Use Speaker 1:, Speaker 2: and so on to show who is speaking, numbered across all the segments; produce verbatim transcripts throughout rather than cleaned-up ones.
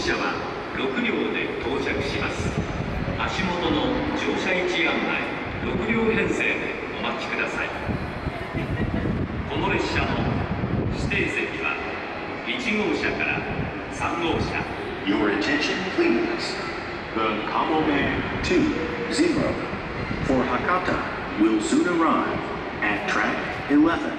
Speaker 1: 車はろく両で到着します。足元の乗車位置案内ろく両編成でお待ちください。この列車の指定席はいち号車からさん号車。
Speaker 2: Your attention please. The Kamome two zero for Hakata will soon arrive at track eleven.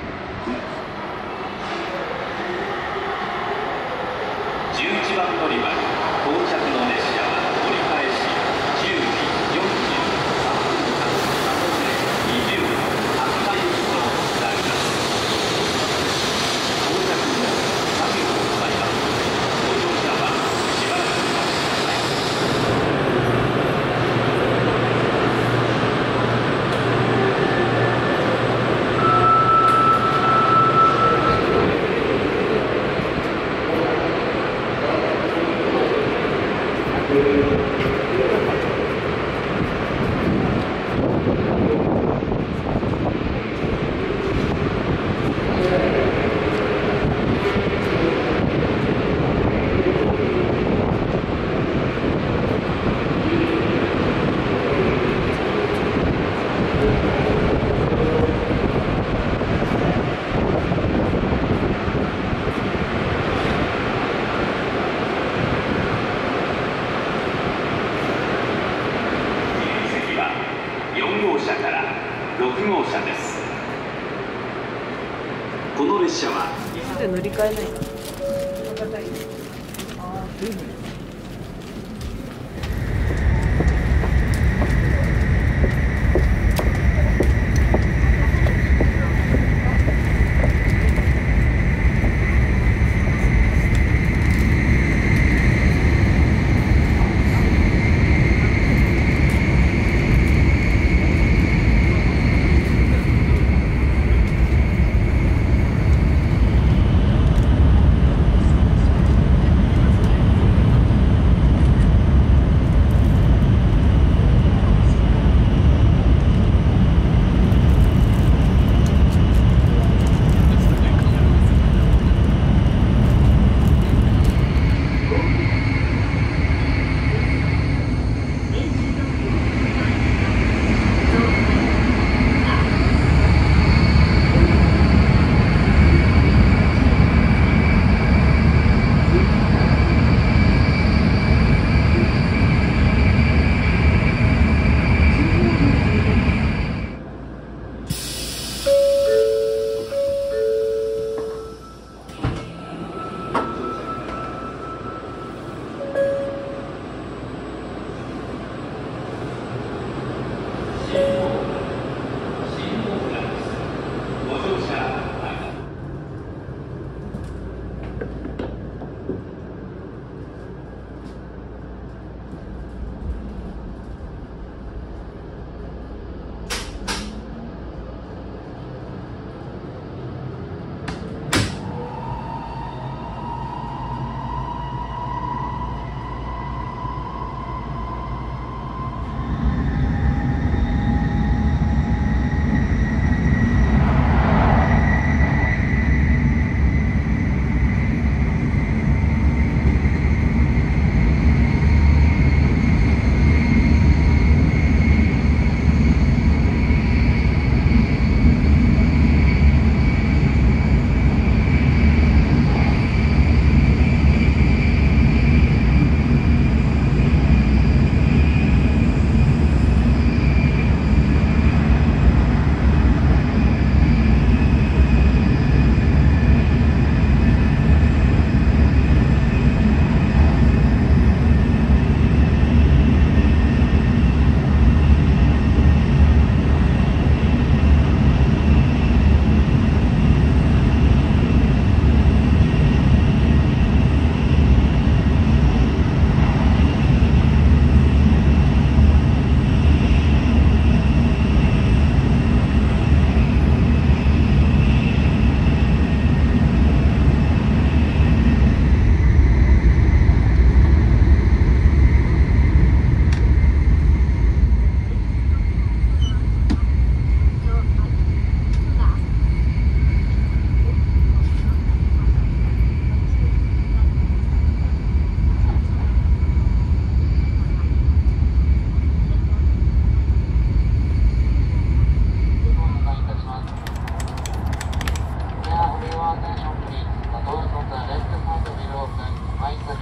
Speaker 1: じゅういちばん乗り場に到着の列車は折り返しじゅうじよんじゅうさん分発なのでにじゅう博多行きとなります。到着後作業を行いますのでご乗車はしばらくお待ちください。よん号車からろく号車です。この列車は
Speaker 3: で乗り換えないか。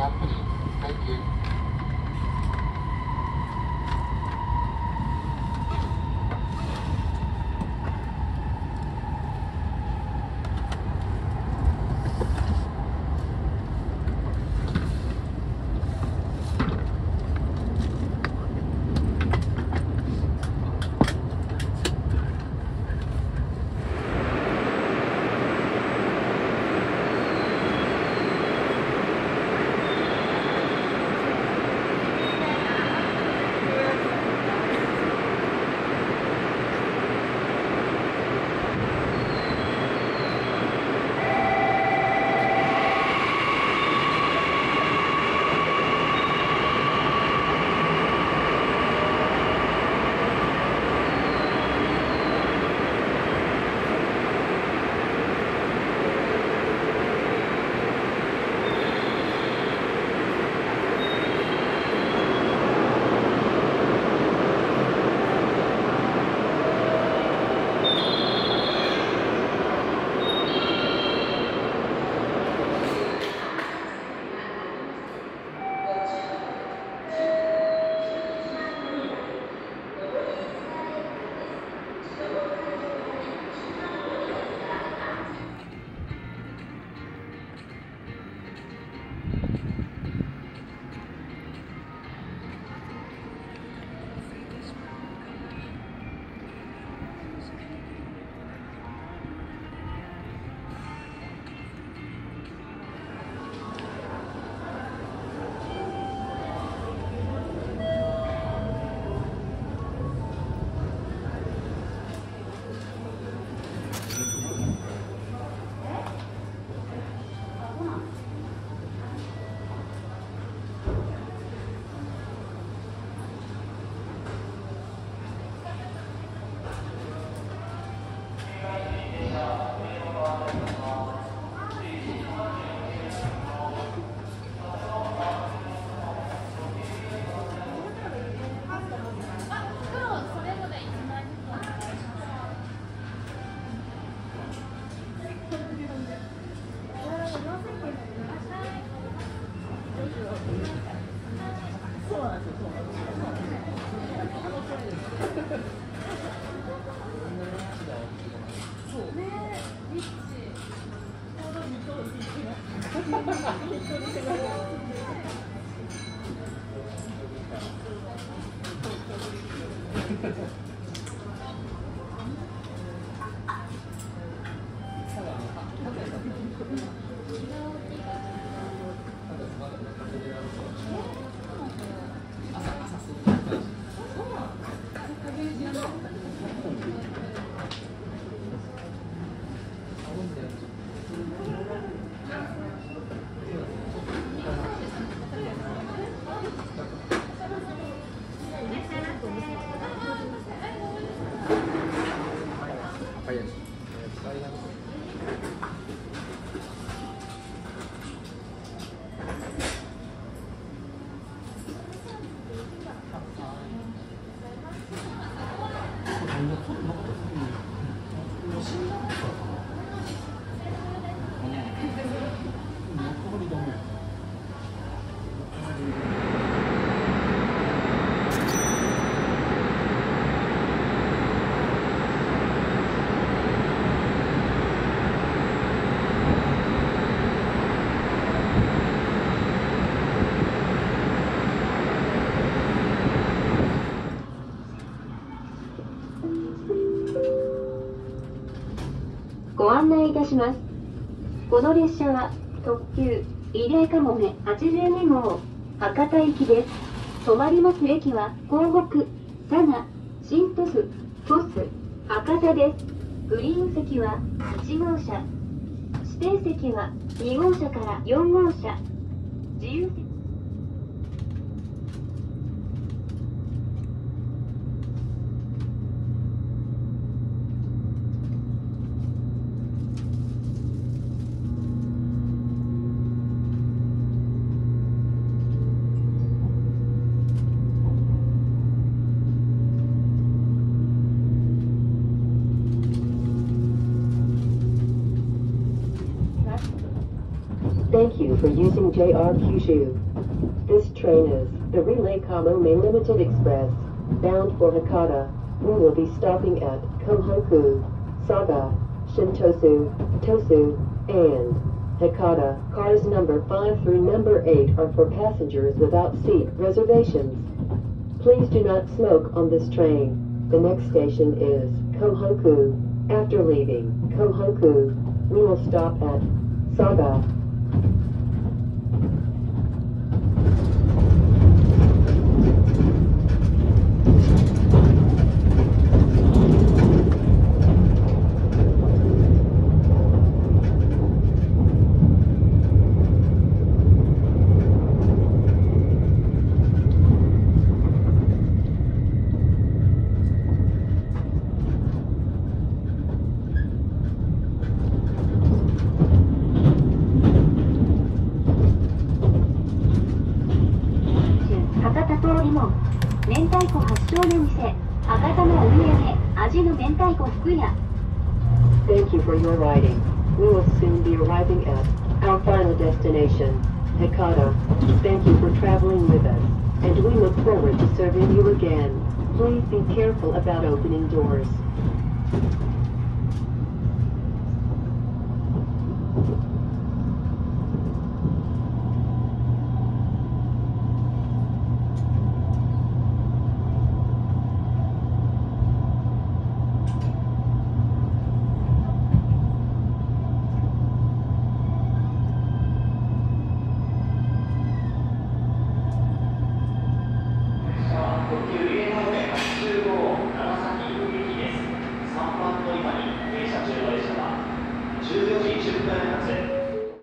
Speaker 3: happening. Thank you.
Speaker 4: ご案内いたします。この列車は特急リレーかもめはちじゅうに号博多行きです。止まります駅は港北、佐賀、新鳥栖、鳥栖、博多です。グリーン席はいち号車、指定席はに号車からよん号車、自由席
Speaker 3: Thank you for using J R Kyushu. This train is the Relay Kamome Limited Express, bound for Hakata. We will be stopping at Kumhoku, Saga, Shintosu, Tosu, and Hakata. Cars number five through number eight are for passengers without seat reservations. Please do not smoke on this train. The next station is Kumhoku. After leaving Kumhoku, we will stop at Saga. Thank you for your riding. We will soon be arriving at our final destination, Hakata. Thank you for traveling with us, and we look forward to serving you again. Please be careful about opening doors.